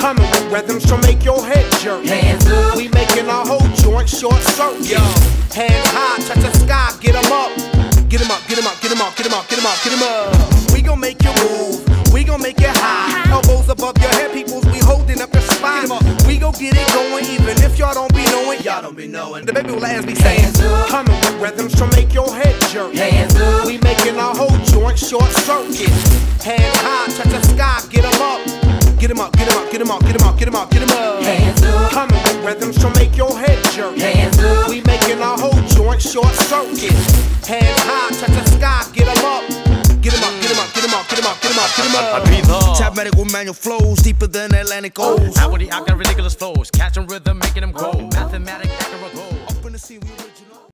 Coming with rhythms to make your head jerk. Hands up. We making our whole joint short circuit. Yo. Hands high, touch the sky, get 'em up. Get 'em up, get 'em up, get 'em up, get 'em up, get 'em up, get 'em up. We gon' make you move, we gon' make it high. Elbows above your head, peoples, we holding up the spine. We gon' get it going, even if y'all don't be knowing. Y'all don't be knowing. The baby will ask me saying, coming with rhythms to make your head jerk. Hands up. We making our whole joint short circuit. Hands high, touch the sky, get 'em up. Get 'em up, get 'em up, get 'em up, get 'em up, get 'em up, get 'em up. Hands up. Coming with rhythms to make your head jerk. Hands up. We making our whole joint short circuit. Hands high, touch the sky, get 'em up. Get 'em up, get 'em up, get 'em up, get 'em up, get 'em up, get 'em up. I breathe hard. Tap medical manual flows deeper than Atlantic O's. Outwardly, I got ridiculous flows. Catching rhythm, making them grow.